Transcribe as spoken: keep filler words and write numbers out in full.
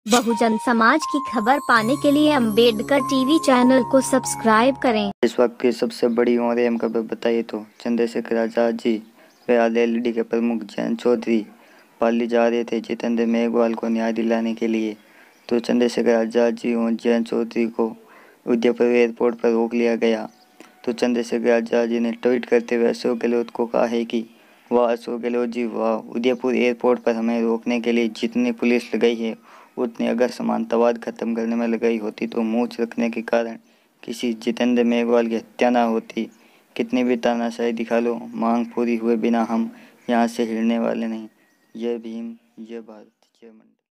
बहुजन समाज की खबर पाने के लिए अम्बेडकर टीवी चैनल को सब्सक्राइब करें। इस वक्त की सबसे बड़ी और अहम खबर बताइए तो चंद्रशेखर आजाद जी व एलएलडी के प्रमुख जयंत चौधरी पाली जा रहे थे जितेंद्र मेघवाल को न्याय दिलाने के लिए। तो चंद्रशेखर आजाद जी और जयंत चौधरी को उदयपुर एयरपोर्ट पर रोक लिया गया। तो चंद्रशेखर आजाद जी ने ट्वीट करते हुए अशोक गहलोत को कहा है कि वाह अशोक गहलोत जी वाह, उदयपुर एयरपोर्ट पर हमें रोकने के लिए जितनी पुलिस लगाई है उतनी अगर समानतावाद खत्म करने में लगाई होती तो मूंछ रखने के कारण किसी जितेंद्र मेघवाल की हत्या ना होती। कितनी भी तानाशाही दिखा लो, मांग पूरी हुए बिना हम यहाँ से हिलने वाले नहीं। जय भीम, जय भारत, जय मंडल।